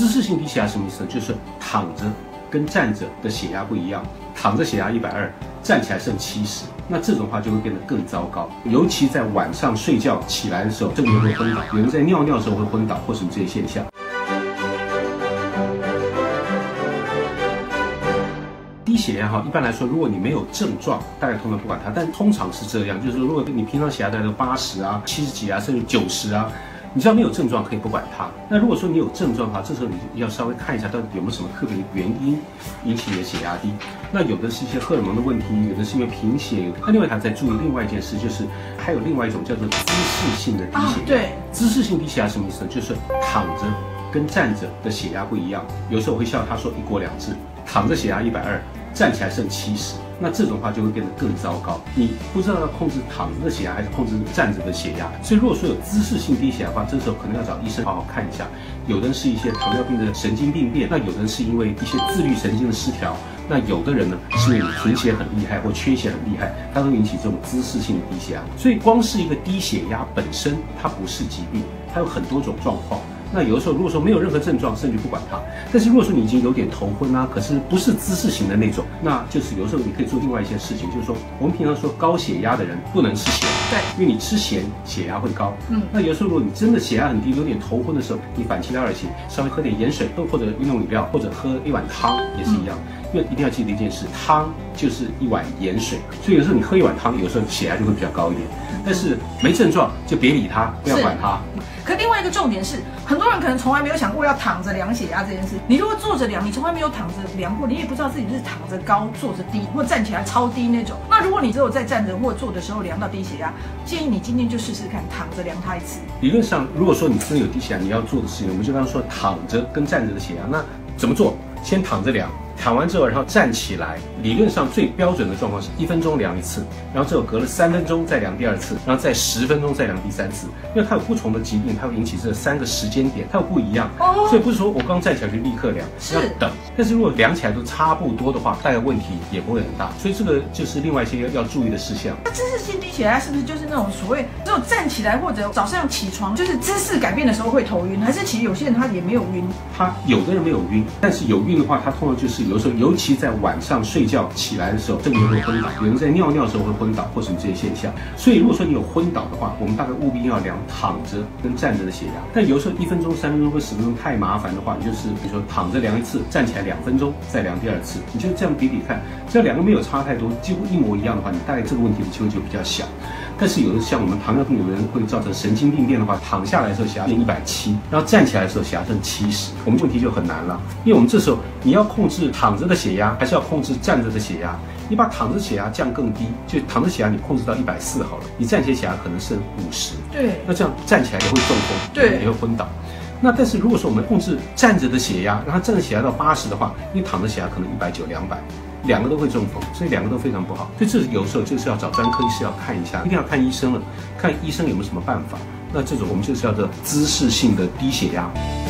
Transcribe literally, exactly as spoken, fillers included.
姿势性低血压什么意思呢？就是躺着跟站着的血压不一样，躺着血压一百二，站起来剩七十，那这种话就会变得更糟糕。尤其在晚上睡觉起来的时候，这个人会昏倒，有人在尿尿的时候会昏倒，或什么这些现象。低血压哈，一般来说，如果你没有症状，大概通常不管它，但通常是这样，就是如果你平常血压大概都八十啊、七十几啊，甚至九十啊。你只要没有症状，可以不管它。那如果说你有症状的话，这时候你要稍微看一下到底有没有什么特别的原因引起你的血压低。那有的是一些荷尔蒙的问题，有的是因为贫血。那另外还在注意另外一件事，就是还有另外一种叫做姿势性的低血压。啊、对，姿势性低血压什么意思呢？就是躺着跟站着的血压不一样。有时候我会笑他说一国两制，躺着血压一百二，站起来剩七十。那这种话就会变得更糟糕，你不知道要控制躺着的血压还是控制站着的血压。所以如果说有姿势性低血压的话，这时候可能要找医生好好看一下。有的人是一些糖尿病的神经病变，那有的人是因为一些自律神经的失调，那有的人呢是因为你贫血很厉害或缺血很厉害，它会引起这种姿势性的低血压。所以光是一个低血压本身，它不是疾病，它有很多种状况。那有的时候，如果说没有任何症状，甚至不管它。但是如果说你已经有点头昏啊，可是不是姿势型的那种，那就是有的时候你可以做另外一些事情，就是说我们平常说高血压的人不能吃咸，对，因为你吃咸血压会高。嗯，那有的时候如果你真的血压很低，有点头昏的时候，你反其道而行，稍微喝点盐水，或者运动饮料，或者喝一碗汤也是一样。嗯，因为一定要记得一件事，汤就是一碗盐水，所以有时候你喝一碗汤，有时候血压就会比较高一点。但是没症状就别理它，不要管它。 可另外一个重点是，很多人可能从来没有想过要躺着量血压这件事。你如果坐着量，你从来没有躺着量过，你也不知道自己是躺着高、坐着低，或站起来超低那种。那如果你只有在站着或坐的时候量到低血压，建议你今天就试试看，躺着量它一次。 理论上，如果说你真的有低血压，你要做的事情，我们就刚刚说躺着跟站着的血压，那怎么做？先躺着量。躺完之后，然后站起来。理论上最标准的状况是一分钟量一次，然后之后隔了三分钟再量第二次，然后再十分钟再量第三次。因为它有不同的疾病，它会引起这三个时间点，它有不一样。哦，所以不是说我刚站起来就立刻量，要等。但是如果量起来都差不多的话，大概问题也不会很大。所以这个就是另外一些要注意的事项。 那姿势性低血压是不是就是那种所谓只有站起来或者早上起床，就是姿势改变的时候会头晕？还是其实有些人他也没有晕？ 他有的人没有晕，但是有晕的话，他通常就是有时候，尤其在晚上睡觉起来的时候，这个人会昏倒，有人在尿尿的时候会昏倒，或什么这些现象。所以如果说你有昏倒的话，我们大概务必要量躺着跟站着的血压。但有时候一分钟、三分钟或十分钟太麻烦的话，你就是比如说躺着量一次，站起来两分钟再量第二次，你就这样比比看，只要两个没有差太多，几乎一模一样的话，你大概这个问题的机会就比较小。但是有的像我们糖尿病，有的人会造成神经病变的话，躺下来的时候血压变一百七，然后站起来的时候血压剩七十，我们问题就很难了。因为我们这时候你要控制躺着的血压，还是要控制站着的血压？你把躺着血压降更低，就躺着血压你控制到一百四好了，你站起来血压可能剩五十，对，那这样站起来也会中风，对，也会昏倒。那但是如果说我们控制站着的血压，让它站着血压到八十的话，你躺着血压可能一百九、两百。两个都会中风，所以两个都非常不好。所以这有时候就是要找专科医师要看一下，一定要看医生了，看医生有没有什么办法。那这种我们就是叫做姿势性的低血压。